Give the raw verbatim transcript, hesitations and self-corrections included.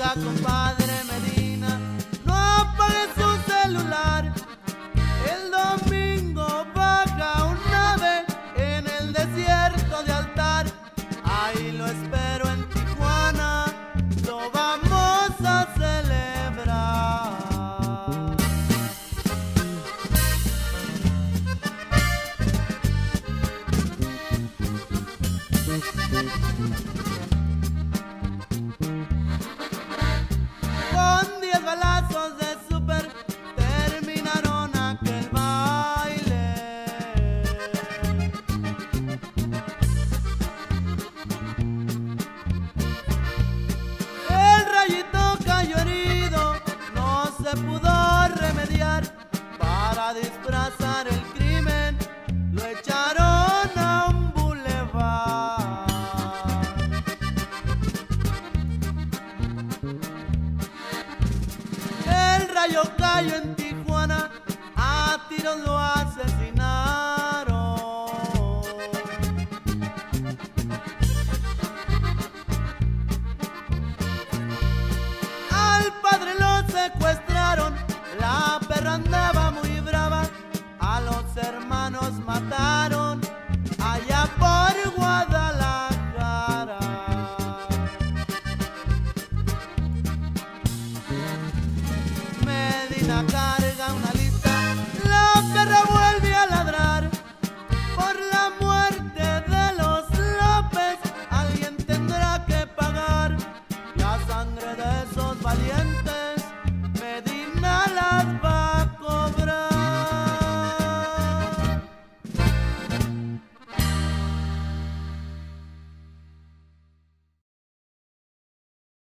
Oiga, compadre Medina, no apague su celular. El domingo baja un ave en el desierto de Altar. Ahí lo espero en Tijuana, lo vamos a celebrar. Con diez balazos de super terminaron aquel baile. El rayito cayó herido, no se pudo remediar. Para disfrazar el crimen lo echaron a un bulevar. El rayo cayó en Tijuana, a tiros lo asesinaron. Al padre lo secuestraron, la perra andaba muy brava. A los hermanos mataron allá por Guadalajara. Medina